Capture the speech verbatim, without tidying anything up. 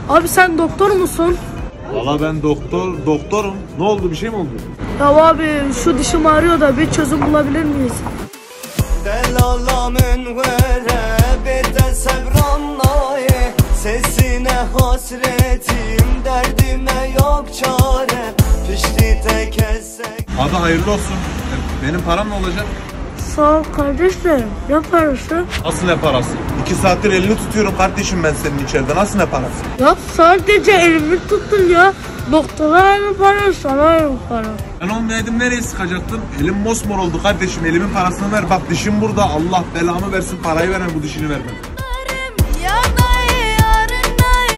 Abi sen doktor musun? Valla ben doktor, doktorum. Ne oldu, bir şey mi oldu? Ya abi şu dişim ağrıyor da bir çözüm bulabilir miyiz? Delalamın vere beden sevrannaye sesine hasretim derdime yok çare pişti tek essek. Abi hayırlı olsun. Benim param ne olacak? Sağ ol kardeşlerim. Ne parası? Nasıl ne parası? İki saattir elini tutuyorum kardeşim ben senin içeride. Nasıl ne parası? Ya sadece elimi tuttun ya. Doktora aynı para, sana aynı para. Ben olmayaydım nereye sıkacaktım? Elim mosmor oldu kardeşim. Elimin parasını ver. Bak dişim burada. Allah belamı versin. Parayı veren bu dişini vermem.